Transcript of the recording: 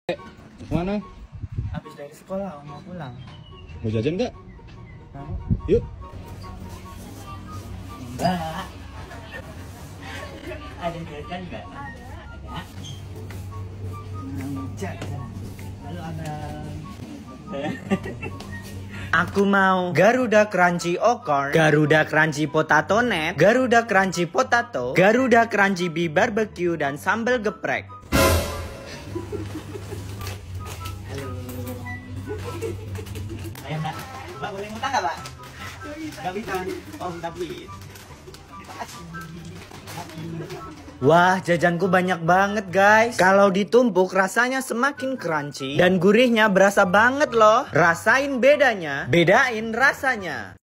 Kemana? Habis dari sekolah mau pulang. Mau jajan nggak? Mau? Yuk. Enggak. Ada jajan nggak? Ada. Jajan. Lalu abang. Aku mau Garuda Crunchy Okor, Garuda Crunchy Potato Net, Garuda Crunchy Potato, Garuda Crunchy Beef Barbecue, dan sambal geprek. Halo. Ayo Mbak. Mbak boleh ngutang nggak Mbak? Nggak bisa. Oh tapi. Wah, jajanku banyak banget guys. Kalau ditumpuk rasanya semakin crunchy dan gurihnya berasa banget loh. Rasain bedanya, bedain rasanya.